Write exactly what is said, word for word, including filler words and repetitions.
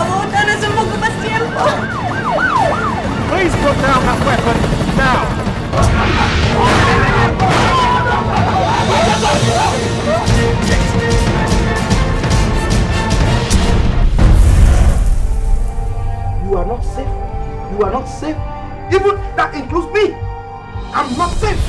favor, danos un poco más tiempo. Please put down that weapon now. You are not safe. You are not safe. Even that includes me. I'm not safe.